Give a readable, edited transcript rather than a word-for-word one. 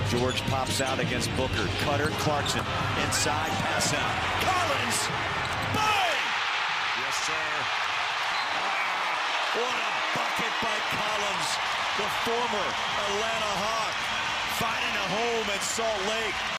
George pops out against Booker. Cutter, Clarkson, inside, pass out. Collins! Bang! Yes, sir. What a bucket by Collins, the former Atlanta Hawk, finding a home at Salt Lake.